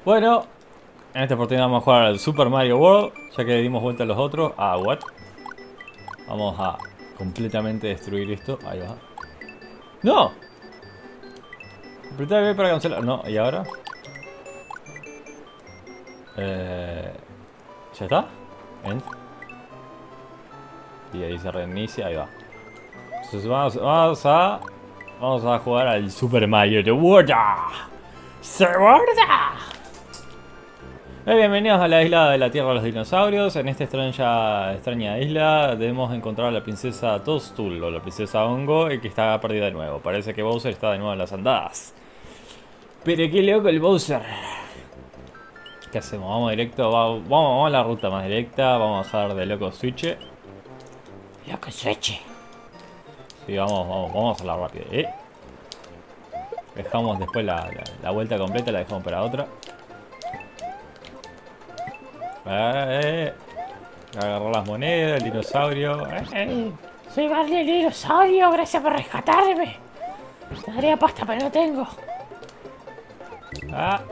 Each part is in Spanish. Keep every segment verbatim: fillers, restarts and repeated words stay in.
Bueno, en esta oportunidad vamos a jugar al Super Mario World, ya que dimos vuelta a los otros. Ah, what? Vamos a completamente destruir esto. Ahí va. ¡No! Apretar B para cancelar. No, ¿y ahora? Eh, ¿Ya está? End. Y ahí se reinicia, ahí va. Entonces vamos, vamos a... Vamos a jugar al Super Mario World. ¡Se guarda! Eh, bienvenidos a la isla de la Tierra de los Dinosaurios. En esta extraña, extraña isla debemos encontrar a la princesa Toadstool o la princesa Hongo, y que está perdida de nuevo. Parece que Bowser está de nuevo en las andadas. Pero qué loco el Bowser. ¿Qué hacemos? Vamos directo, vamos, vamos a la ruta más directa. Vamos a dejar de loco Switch. Loco Switch. Sí, vamos, vamos, vamos a hacerla rápido. ¿Eh? Dejamos después la, la, la vuelta completa, la dejamos para otra. Eh, agarrar las monedas, el dinosaurio. Eh, soy Barney el dinosaurio, gracias por rescatarme. Te daría pasta, pero no tengo. Ah,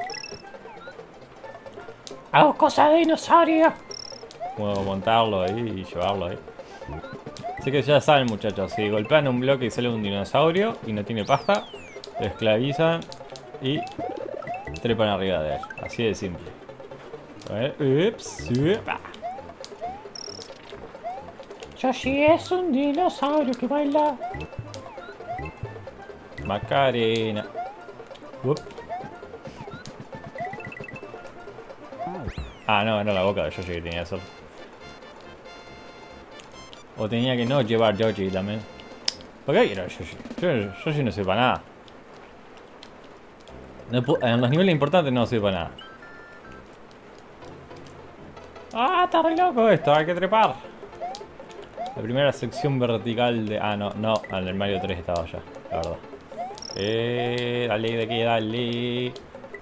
Hago cosas de dinosaurio. puedo montarlo ahí y llevarlo ahí. Así que ya saben, muchachos, si golpean un bloque y sale un dinosaurio y no tiene pasta, lo esclavizan y trepan arriba de él. Así de simple. A ver, ups, upa. Yoshi es un dinosaurio que baila. Macarena. Up. Ah, no, era la boca de Yoshi que tenía eso. O tenía que no llevar Yoshi también. ¿Por qué quiero Yoshi? Yo, Yoshi no sirve para nada. No, en los niveles importantes no sirve para nada. Ah, está re loco esto, hay que trepar. La primera sección vertical de... Ah, no, no, en el Mario tres estaba ya, la verdad. Eh, dale de aquí, dale.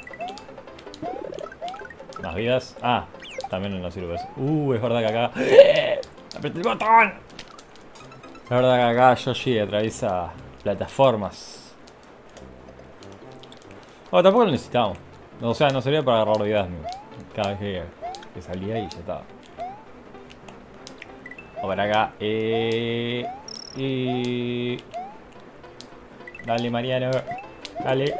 Más vidas. Ah, también no sirve eso. Uh, es verdad que acá... ¡Apreté el botón! Es verdad que acá Yoshi atraviesa plataformas. Oh, tampoco lo necesitamos. O sea, no servía para agarrar vidas cada vez que, que salía y ya estaba. Vamos para acá. Eh, y... Dale, Mariano. Dale.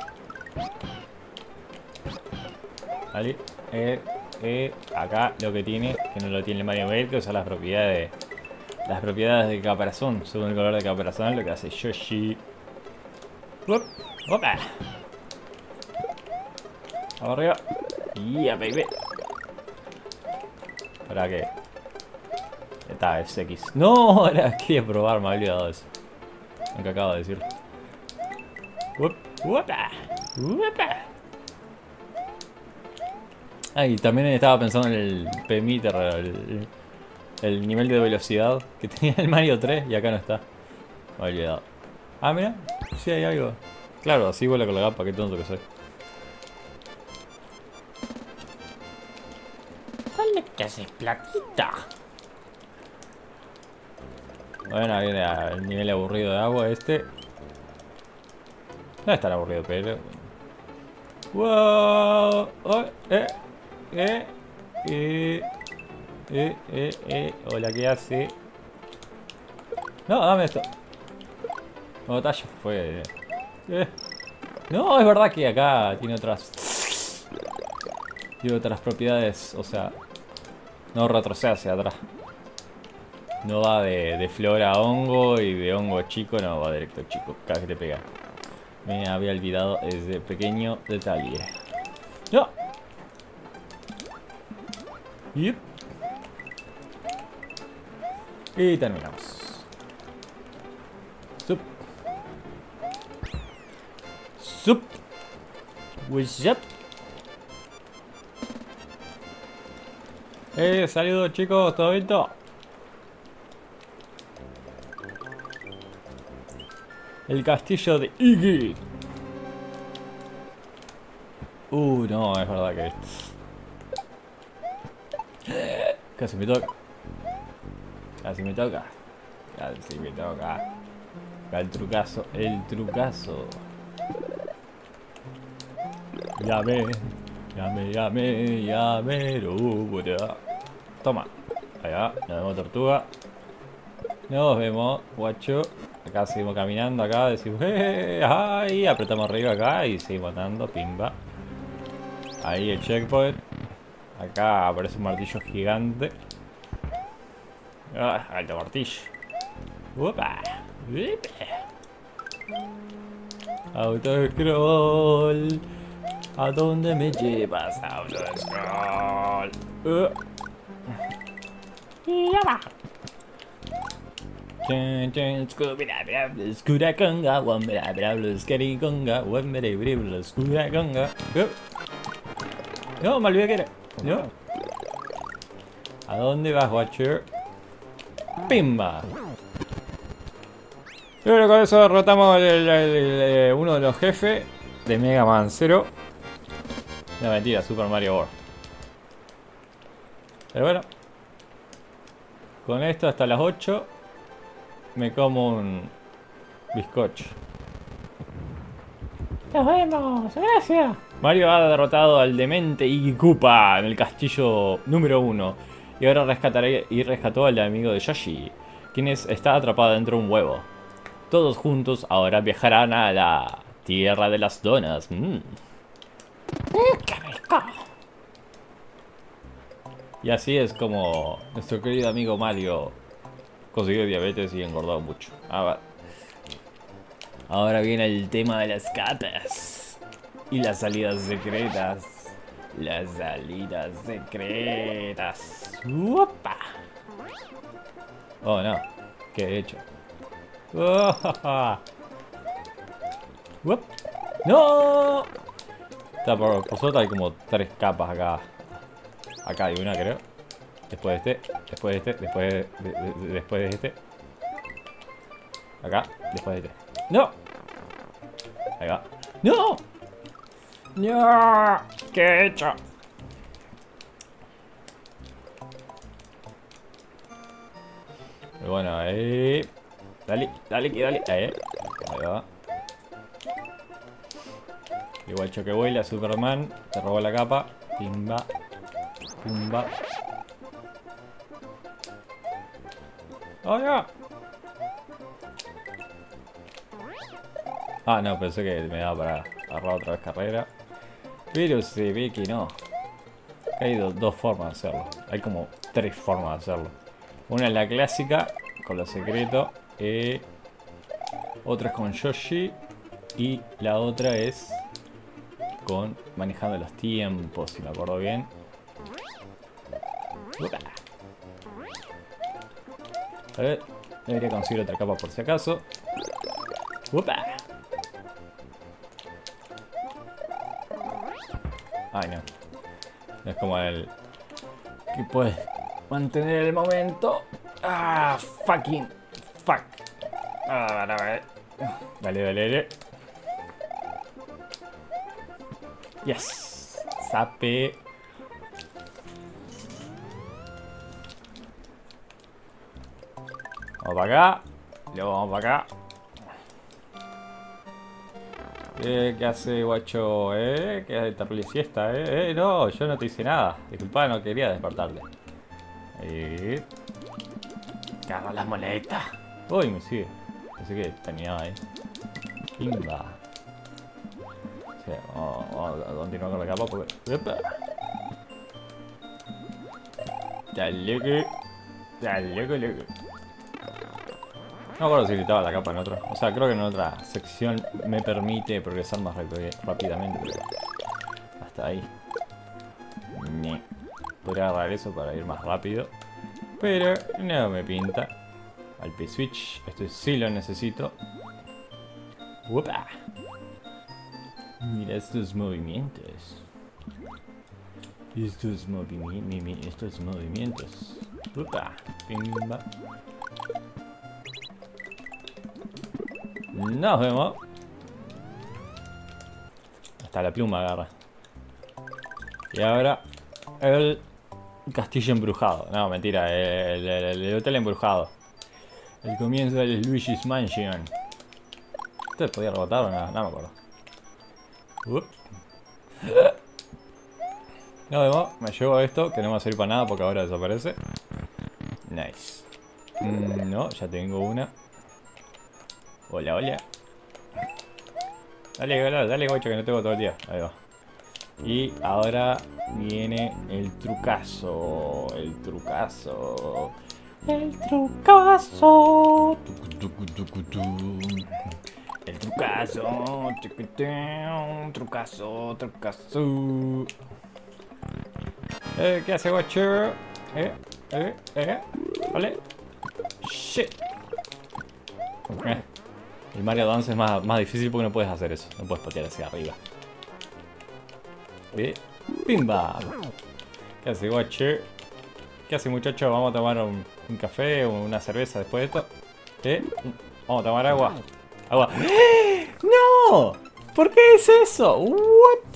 Dale. Eh, eh. Acá lo que tiene, que no lo tiene Mario Maker, que son las propiedades de... Las propiedades de caparazón. Según el color de caparazón, lo que hace Yoshi. Uop, opa. Vamos arriba. Yeah, baby. ¿Para qué? Está, es X. No, era, quería probar, me había olvidado de eso. Lo que acabo de decir. Uop, uopa, uopa. Ah, y también estaba pensando en el P-meter, el, el nivel de velocidad que tenía el Mario tres y acá no está. Me había olvidado. Ah, mira, sí hay algo. Claro, así vuela con la gapa, qué tonto que soy. Dale que haces platita. Bueno, viene el nivel aburrido de agua este. No es tan aburrido, pero... ¡Wow! Oh, eh, eh, eh, eh, eh, eh. Hola, ¿qué hace? No, dame esto. La batalla fue... Eh. No, es verdad que acá tiene otras... Tiene otras propiedades, o sea... No retrocede hacia atrás. No va de, de flor a hongo y de hongo a chico, no, va directo a chico, cada vez que te pega. Me había olvidado ese pequeño detalle. ¡No! Yep. Y terminamos. Sup. Sup. What's up? Eh, saludos chicos, ¿todo bien? El castillo de Iggy. Uh, no, es verdad que... Casi me toca. Casi me toca. Casi me toca. El trucazo, el trucazo. Ya ven, Llame, llame, llame, rubura. Toma. Ahí va, nos vemos tortuga. Nos vemos, guacho. Acá seguimos caminando, acá decimos, ¡eh! ¡Ay! Apretamos arriba acá y seguimos dando, pimba. Ahí el checkpoint. Acá aparece un martillo gigante. Ah, alto martillo. Upa. Autoscroll. ¿A dónde me llevas, autoscroll? Uh. Y ya va. Escura conga, wambra, brablo, scary conga, wambra, brablo, escura conga. No, me olvidé que era. No. ¿A dónde vas, Watcher? ¡Pimba! Y bueno, con eso derrotamos el, el, el, el, uno de los jefes de Mega Man Zero. No, mentira, Super Mario World. Pero bueno. Con esto hasta las ocho me como un bizcocho. Nos vemos. Gracias. Mario ha derrotado al demente Iggy Koopa en el castillo número uno. Y ahora rescataré y rescató al amigo de Yoshi, quien es, está atrapado dentro de un huevo. Todos juntos ahora viajarán a la tierra de las donas. Mm. ¡Qué rico! Y así es como nuestro querido amigo Mario consiguió diabetes y engordó mucho. Ahora, ahora viene el tema de las capas y las salidas secretas. Las salidas secretas. ¡Upa! Oh no, ¿qué he hecho? Oh, ¡Uop! ¡No! Está por, por suerte hay como tres capas acá. Acá hay una, creo. Después de este, después de este, después de, de, de, después de este. Acá, después de este. ¡No! Ahí va. ¡No! ¡No! ¿Qué he hecho? Pero bueno, ahí. Dale, dale, dale. Ahí, ahí va. Igual choque vuela, Superman. Te robó la capa. Pimba. Pumba. ¡Oh, no! Ah, no, pensé que me daba para agarrar otra vez carrera. Pero se ve que no. Hay do dos formas de hacerlo. Hay como tres formas de hacerlo. Una es la clásica, con los secretos. Eh, otra es con Yoshi. Y la otra es con manejando los tiempos, si me acuerdo bien. Upa. A ver, debería conseguir otra capa por si acaso. Upa. Ay, no. No es como el que puedes mantener el momento. Ah, fucking fuck. Ah, dale, dale, dale. Yes. Sape. Vamos para acá. Luego vamos para acá. Eh, ¿Qué hace, guacho? ¿Eh? ¿Qué hace terrible siesta? ¿Eh? Eh, no, yo no te hice nada. Disculpa, no quería despertarte. Ahí. Carga las monedas. Uy, me sigue. Pensé que tenía ahí. Kimba. Sí, vamos, vamos a continuar con la capa porque... ¡Epa! Dale que... Dale que... Dale. No me acuerdo si gritaba la capa en otra. O sea, creo que en otra sección me permite progresar más rápidamente. Pero hasta ahí. Ni. Podría agarrar eso para ir más rápido. Pero no me pinta. Al P-Switch. Este sí lo necesito. ¡Upa! Mira estos movimientos. Estos, movi mi mi estos movimientos. ¡Upa! Pimba. Nos vemos. Hasta la pluma agarra. Y ahora el castillo embrujado. No, mentira, el, el, el, el hotel embrujado. El comienzo del Luigi's Mansion. ¿Esto podía rebotar o no? No me acuerdo. Uh. Nos vemos. Me llevo esto, que no va a servir para nada porque ahora desaparece. Nice. Mm, no, ya tengo una. Hola, hola. Dale, dale, dale, guacho, que no tengo todo el día. Ahí va. Y ahora viene el trucazo. El trucazo. El trucazo. El trucazo. Trucazo, trucazo. Eh, ¿qué hace, guacho? Eh, eh, eh. Vale. Shit. Eh. El Mario Dance es más, más difícil porque no puedes hacer eso. No puedes patear hacia arriba. ¿Eh? ¡Pimba! ¿Qué hace, guache? ¿Qué hace, muchacho? Vamos a tomar un, un café o una cerveza después de esto. ¿Eh? Vamos a tomar agua. Agua. ¡Eh! ¡No! ¿Por qué es eso? ¿What?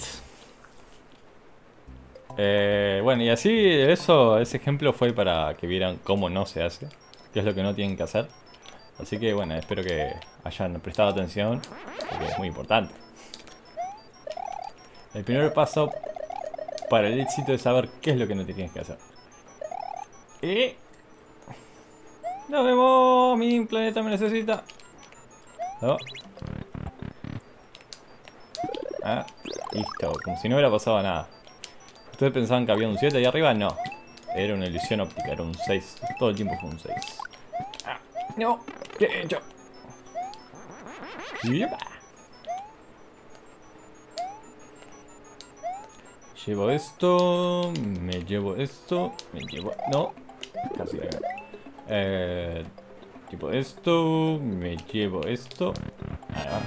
Eh, bueno, y así eso, ese ejemplo fue para que vieran cómo no se hace. Qué es lo que no tienen que hacer. Así que bueno, espero que hayan prestado atención, porque es muy importante. El primer paso para el éxito es saber qué es lo que no te tienes que hacer. Y... nos vemos, mi planeta me necesita. ¿No? Ah, listo, como si no hubiera pasado nada. ¿Ustedes pensaban que había un siete ahí arriba? No. Era una ilusión óptica, era un seis. Todo el tiempo fue un seis. Ah, no, ¿qué he hecho? Yepa. Llevo esto, me llevo esto, me llevo... no, casi acá. Eh, tipo esto, me llevo esto. Ahí va.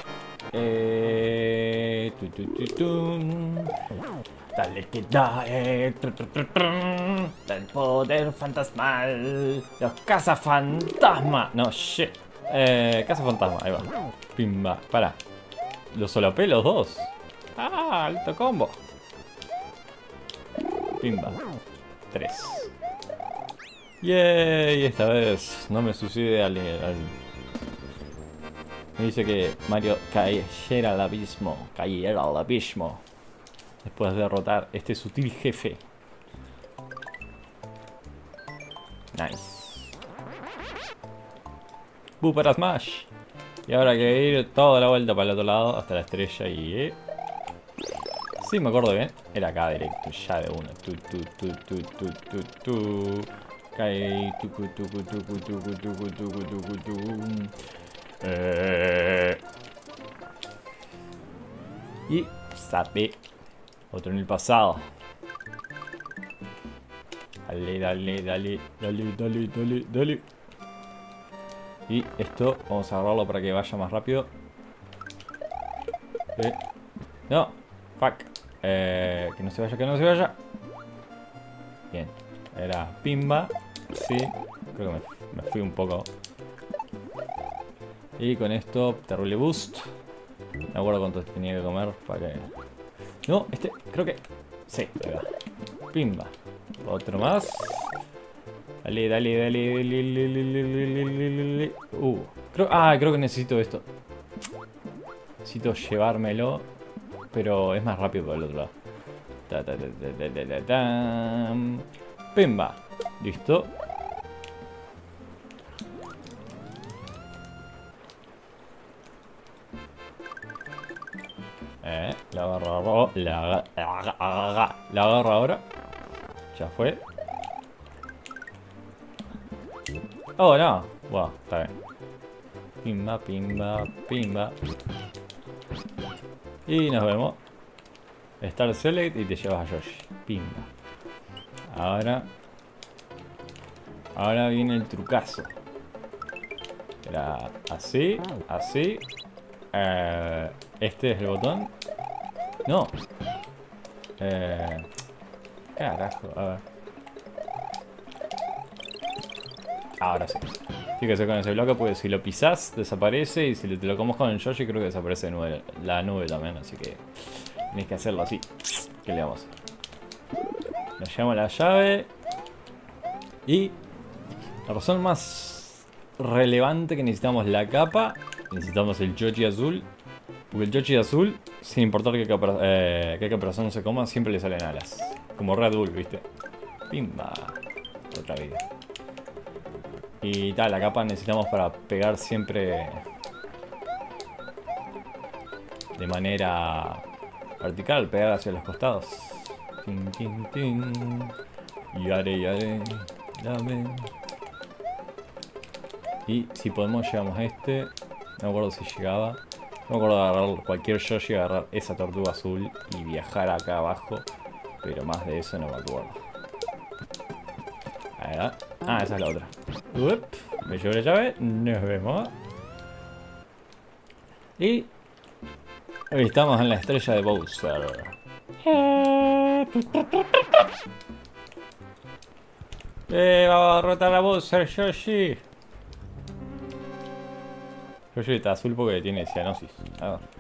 Eh, tu, tu, tu, tu. Dale que dale, del poder fantasmal, los cazafantasmas. No, shit. Eh, cazafantasma, ahí va. Pimba, para. Los solapé los dos. Ah, alto combo. Pimba. Tres. Yay, esta vez no me sucede al, al... Me dice que Mario cayera al abismo. Cayera al abismo. Después de derrotar este sutil jefe. Nice. Bu para Smash. Y ahora hay que ir toda la vuelta para el otro lado hasta la estrella y... Eh. Sí, me acuerdo bien. Era acá directo, ya de una. Tu, tu, tu, tu, tu, tu, tu. Cae. Tucu, tucu, tucu, tucu, tucu, tucu, tucu, tucu. Eh. Y sape. Otro en el pasado. Dale, dale, dale, dale, dale, dale, dale. Y esto, vamos a agarrarlo para que vaya más rápido. Eh. No, fuck. Eh, que no se vaya, que no se vaya. Bien. Era pimba. Sí. Creo que me, me fui un poco. Y con esto, terrible boost. No me acuerdo cuánto tenía que comer para que... No, este, creo que... sí, ahí va. Pimba. Otro más. Dale, dale, dale, dale, dale, dale, dale, dale. Uh, creo... ah, creo que necesito esto. Necesito llevármelo. Pero es más rápido por el otro lado. Ta, ta, ta, ta, ta, ta, ta. Pimba. Listo. Eh, la agarro, la, la, la agarro ahora. Ya fue. Oh, no. Wow, está bien. Pimba, pimba, pimba. Y nos vemos. Star Select y te llevas a Yoshi. Pimba. Ahora. Ahora viene el trucazo. Era así, así. Eh, este es el botón. No. Eh, carajo, a ver. Ahora sí. Fíjese con ese bloque, porque si lo pisás, desaparece. Y si te lo comes con el Yoshi, creo que desaparece de nube, la nube también. Así que tienes que hacerlo así. ¿Qué le vamos a hacer? Nos llevamos la llave. Y la razón más relevante que necesitamos la capa. Necesitamos el Yoshi azul. Porque el Yoshi azul sin importar qué, capra eh, qué caparazón se coma, siempre le salen alas. Como Red Bull, ¿viste? Pimba. Otra vida. Y tal, la capa necesitamos para pegar siempre de manera vertical, pegar hacia los costados. Tin, tin, tin. Yare, yare, dame. Y si podemos llegamos a este. No me acuerdo si llegaba. No me acuerdo de agarrar cualquier Yoshi, agarrar esa tortuga azul y viajar acá abajo. Pero más de eso no me acuerdo. Ahí va. Ah, esa es la otra. Up, me llevo la llave. Nos vemos. Y hoy estamos en la estrella de Bowser. Eh, vamos a derrotar a Bowser, Yoshi. Yoshi está azul porque tiene cianosis. A ver.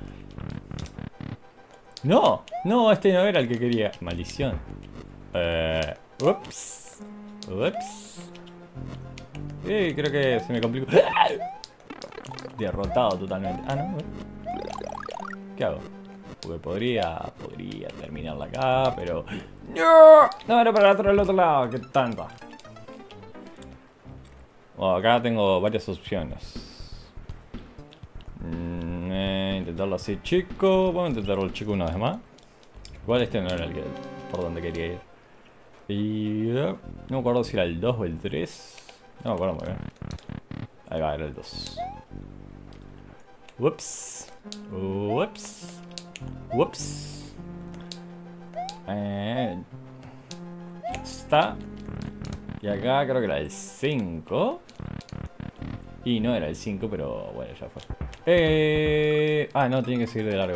No, no, este no era el que quería. Maldición. Eh, ups. Ups. Eh, creo que se me complicó. Derrotado totalmente. Ah, no. ¿Qué hago? Porque podría, podría terminarla acá, pero... ¡No! No, era para el otro lado. ¿Qué tanta? Bueno, acá tengo varias opciones. Mm, eh, intentarlo así, chico. Vamos a intentarlo el chico una vez más. Igual este no era el que por donde quería ir. Y... Uh, no me acuerdo si era el dos o el tres. No me acuerdo muy bien. Ahí va, era el dos. Ups. Ups. Ups. Eh, está. Y acá creo que era el cinco. Y no era el cinco, pero bueno, ya fue. Eh... Ah, no, tiene que seguir de largo.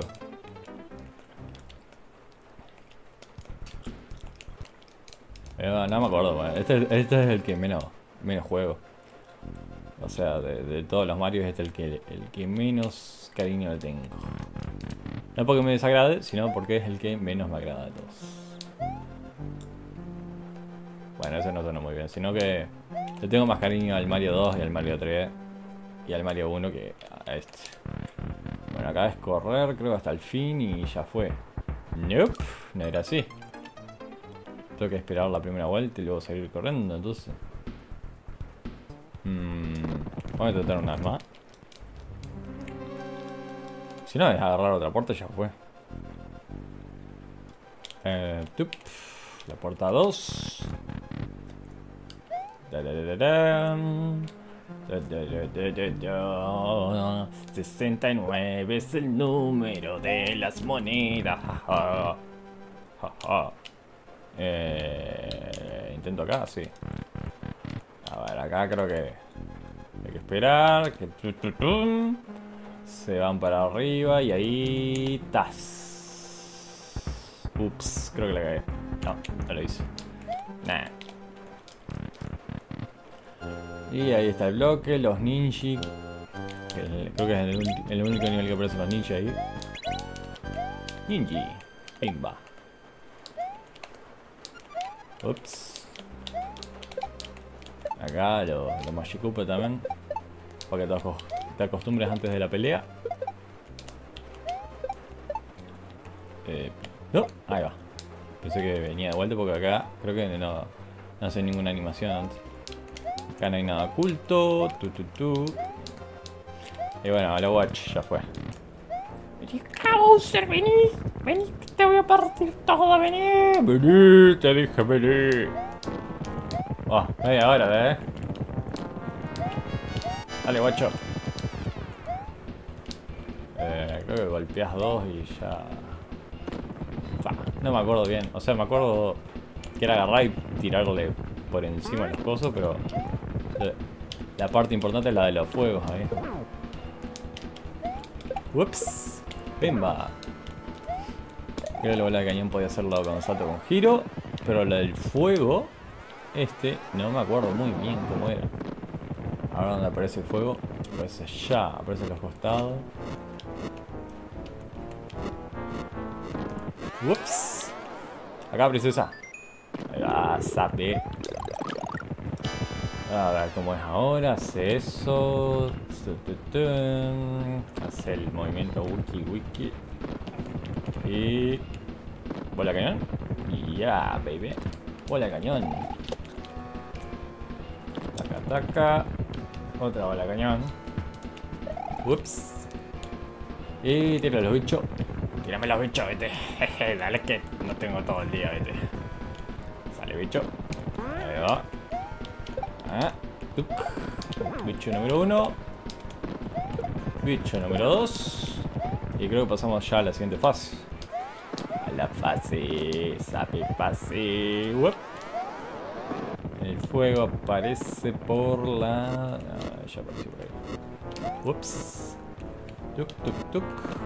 Eh, no me acuerdo, bueno. Este, este es el que menos, menos juego. O sea, de, de todos los Marios este es el que, el que menos cariño le tengo. No porque me desagrade, sino porque es el que menos me agrada de todos. Bueno, eso no suena muy bien, sino que le tengo más cariño al Mario dos y al Mario tres y al Mario uno que a este. Bueno, acá es correr, creo, hasta el fin y ya fue. Nope, no era así. Tengo que esperar la primera vuelta y luego seguir corriendo, entonces. Hmm, vamos a intentar una vez más. Si no, es agarrar otra puerta y ya fue. Eh, tup, la puerta dos. sesenta y nueve es el número de las monedas. eh, intento acá, sí. A ver, acá creo que hay que esperar. Que se van para arriba y ahí... ¡Tas! Ups, creo que le cagué. No, no lo hice. Nah. Y ahí está el bloque, los ninji. Que creo que es el, el único nivel que aparecen los ninja ahí. Ninji. Pimba. Ups. Acá los lo Magikupa también. Para que te, acos te acostumbres antes de la pelea. Eh, no, ahí va. Pensé que venía de vuelta porque acá creo que no, no hace ninguna animación antes. Acá no hay nada oculto. Tu, tu, tu. Y bueno, la watch ya fue. Vení, Bowser, vení. Vení, que te voy a partir todo, vení. Vení, te dije vení. Oh, media hora, eh. Dale, guacho. Eh, creo que golpeas dos y ya... Fa, no me acuerdo bien. O sea, me acuerdo que era agarrar y tirarle por encima de los cosos, pero... La parte importante es la de los fuegos ahí. Ups. Pimba. Creo que la bola de cañón podía hacerlo con salto con giro. Pero la del fuego... Este, no me acuerdo muy bien cómo era. Ahora donde aparece el fuego, aparece allá, aparece a los costados. Ups. Acá, princesa. Ahí va, sape. A ver cómo es ahora. Hace eso. Hace el movimiento wiki wiki. Y... bola de cañón. Y ya, baby. Bola de cañón. Taca, taca. Otra bola de cañón. Ups. Y tira los bichos. Tírame los bichos, vete. Jeje, dale que no tengo todo el día, vete. Sale bicho. Ahí va. Ah. Tuc. Bicho número uno. Bicho número dos. Y creo que pasamos ya a la siguiente fase. A la fase. Sape fase. Uop. El fuego aparece por la... Ah, ya apareció por ahí. Ups. Tuk, tuk, tuk.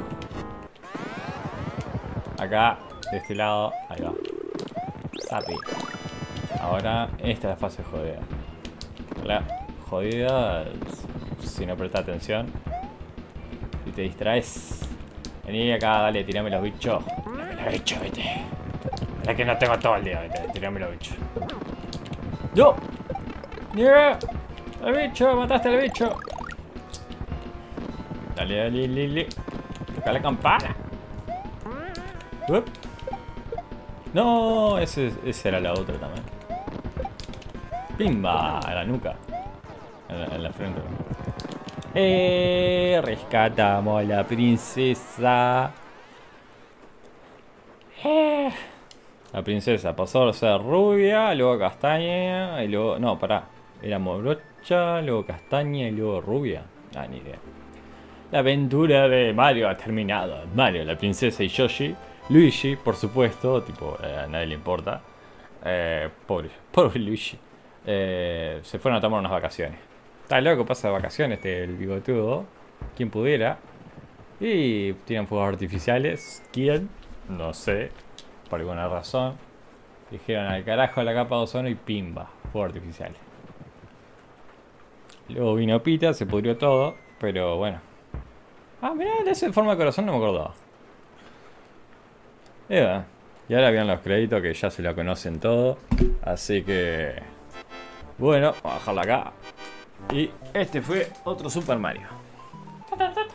Acá, de este lado. Ahí va. Sape. Ahora, esta es la fase jodida. La jodida, si no prestas atención, si te distraes. Vení acá, dale, tirame los bichos. Tirame los bichos, vete. Es que no tengo todo el día, vete. Tirame los bichos. ¡Yo! ¡Yeah! ¡El bicho! ¡Mataste al bicho! Dale, dale, dale, dale. Toca la campana. Up. No, ese, ese era la otra también. Pimba, a la nuca. En la, en la frente. Eh, rescatamos a la princesa. Eh. La princesa pasó a ser rubia, luego castaña, y luego... No, pará. Era morocha, luego castaña y luego rubia. Ah, ni idea. La aventura de Mario ha terminado. Mario, la princesa y Yoshi. Luigi, por supuesto, tipo, eh, a nadie le importa. Eh, pobre, pobre Luigi. Eh, se fueron a tomar unas vacaciones. Está loco, pasa de vacaciones este, el bigotudo. Quien pudiera. Y tienen fuegos artificiales. ¿Quién? No sé. Por alguna razón. Dijeron al carajo la capa de ozono y pimba. Fuegos artificiales. Luego vino Pita, se pudrió todo. Pero bueno. Ah, mirá, de ese forma de corazón no me acordaba. Yeah. Y ahora vienen los créditos que ya se lo conocen todo. Así que... bueno, vamos a dejarlo acá. Y este fue otro Super Mario.